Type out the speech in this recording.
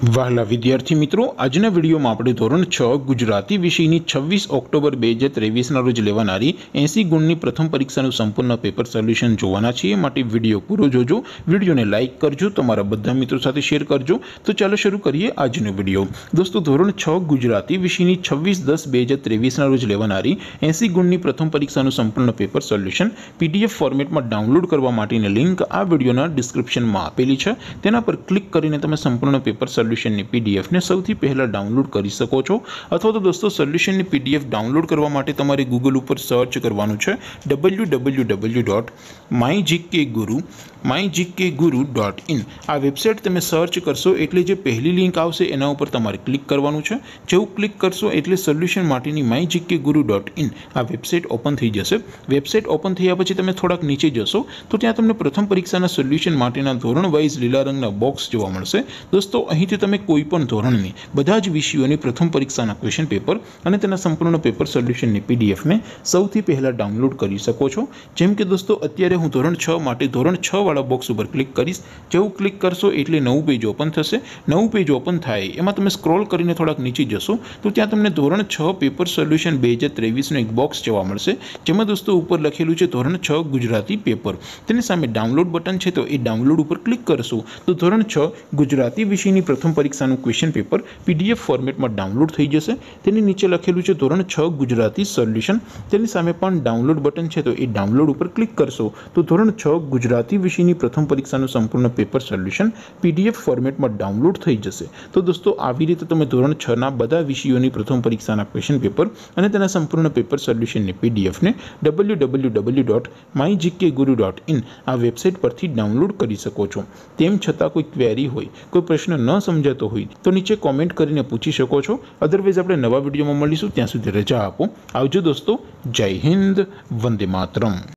વહાલા વિદ્યાર્થી મિત્રો, આજના વિડીયોમાં આપણે ધોરણ 6 ગુજરાતી વિષયની 26 ઓક્ટોબર 2023ના રોજ લેવાનારી 80 ગુણની પ્રથમ પરીક્ષાનું સંપૂર્ણ પેપર સોલ્યુશન જોવાના છીએ। માટે વિડીયો પૂરો જોજો, વિડીયોને લાઇક કરજો, તમારા બધા મિત્રો સાથે શેર કરજો। તો ચાલો શરૂ કરીએ આજનો વિડીયો। દોસ્તો, ધોરણ 6 ગુજરાતી વિષયની 26/10/2023ના રોજ લેવાનારી 80 ગુણની પ્રથમ પરીક્ષાનું સંપૂર્ણ પેપર સોલ્યુશન PDF ફોર્મેટમાં ડાઉનલોડ કરવા માટેની લિંક આ વિડીયોના ડિસ્ક્રિપ્શનમાં આપેલી છે। તેના પર ક્લિક કરીને તમે સંપૂર્ણ પેપર સોલ્યુશનની PDF ને સૌથી પહેલા ડાઉનલોડ કરી શકો છો। અથવા તો દોસ્તો, સોલ્યુશનની PDF ડાઉનલોડ કરવા માટે તમારે ગૂગલ ઉપર સર્ચ કરવાનું છે www.mygkguru.in। આ વેબસાઇટ તમે સર્ચ કરશો એટલે જે પહેલી લિંક આવશે એના ઉપર તમારે ક્લિક કરવાનું છે। જેવું ક્લિક કરશો એટલે સોલ્યુશન માટેની mygkguru.in આ વેબસાઇટ ઓપન થઈ જશે। વેબસાઇટ ઓપન થયા પછી તમે થોડાક નીચે જશો તો ત્યાં તમને પ્રથમ પરીક્ષાના સોલ્યુશન માટેના ધોરણ વાઇઝ લીલા રંગના બોક્સ જોવા મળશે। દોસ્તો, અહીંથી તમે કોઈ પણ ધોરણની બધા જ વિષયોની પ્રથમ પરીક્ષાના ક્વેશ્ચન પેપર અને તેના સંપૂર્ણ પેપર સોલ્યુશનની PDF ને સૌથી પહેલા ડાઉનલોડ કરી શકો છો। જેમ કે દોસ્તો, અત્યારે હું ધોરણ 6 માટે ધોરણ 6 વાળા બોક્સ ઉપર ક્લિક કરીશ। જેવું ક્લિક કરશો એટલે નવું પેજ ઓપન થશે। નવું પેજ ઓપન થાય એમાં તમે સ્ક્રોલ કરીને થોડાક નીચે જશો તો ત્યાં તમને ધોરણ 6 પેપર સોલ્યુશન 2023નું એક બોક્સ જોવા મળશે, જેમાં દોસ્તો ઉપર લખેલું છે ધોરણ 6 ગુજરાતી પેપર। તેની સામે ડાઉનલોડ બટન છે, તો એ ડાઉનલોડ ઉપર ક્લિક કરશો તો ધોરણ 6 ગુજરાતી વિષયની પ્રથમ પરીક્ષાનું ક્વેશ્ચન પેપર PDF ફોર્મેટમાં ડાઉનલોડ થઈ જશે। તેની નીચે લખેલું છે ધોરણ 6 ગુજરાતી સોલ્યુશન, તેની સામે પણ ડાઉનલોડ બટન છે, તો એ ડાઉનલોડ ઉપર ક્લિક કરશો તો ધોરણ 6 ગુજરાતી વિષયની પ્રથમ પરીક્ષાનું સંપૂર્ણ પેપર સોલ્યુશન PDF ફોર્મેટમાં ડાઉનલોડ થઈ જશે। તો દોસ્તો, આવી રીતે તમે ધોરણ 6ના બધા વિષયોની પ્રથમ પરીક્ષાના ક્વેશ્ચન પેપર અને તેના સંપૂર્ણ પેપર સોલ્યુશનની PDF ને www.mygkguru.in આ વેબસાઇટ પરથી ડાઉનલોડ કરી શકો છો। તેમ છતાં કોઈ ક્વેરી હોય, કોઈ પ્રશ્ન ન સમજાતો હોય તો નીચે કોમેન્ટ કરીને પૂછી શકો છો। અધરવાઇઝ આપણે નવા વિડીયોમાં મળીશું, ત્યાં સુધી રજા આપો। આવજો દોસ્તો, જય હિન્દ, વંદે માતરમ।